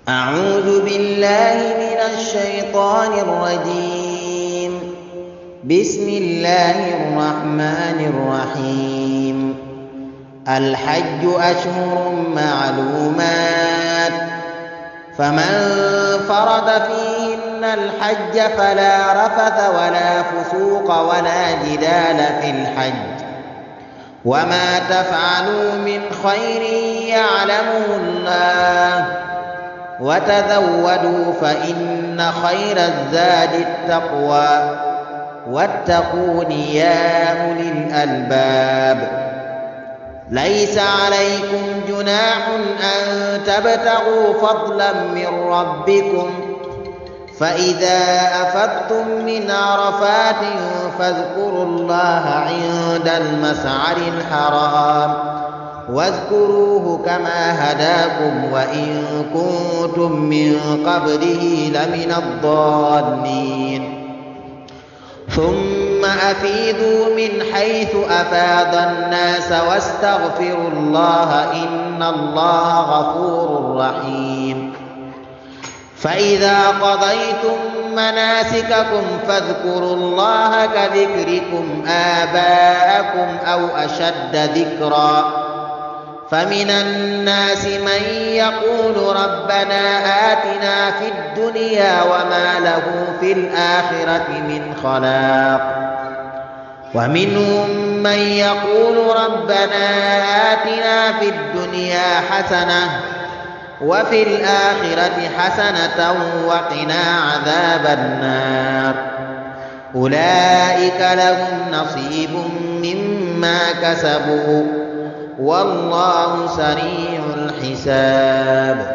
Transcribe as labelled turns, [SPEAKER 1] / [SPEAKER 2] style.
[SPEAKER 1] أعوذ بالله من الشيطان الرجيم. بسم الله الرحمن الرحيم. الحج أشهر معلومات، فمن فرض فيهن الحج فلا رفث ولا فسوق ولا جدال في الحج، وما تفعلوا من خير يعلمه الله، وتزودوا فإن خير الزاد التقوى، واتقون يا أولي الألباب. ليس عليكم جناح أن تبتغوا فضلا من ربكم، فإذا أفضتم من عرفات فاذكروا الله عند المشعر الحرام، واذكروه كما هداكم وإن كنتم من قبله لمن الضالين. ثم أفيضوا من حيث أفاض الناس واستغفروا الله إن الله غفور رحيم. فإذا قضيتم مناسككم فاذكروا الله كذكركم آباءكم أو أشد ذكرا. فمن الناس من يقول ربنا آتنا في الدنيا وما له في الآخرة من خلاق، ومنهم من يقول ربنا آتنا في الدنيا حسنة وفي الآخرة حسنة وقنا عذاب النار. أولئك لهم نصيب مما كسبوا، والله سريع الحساب.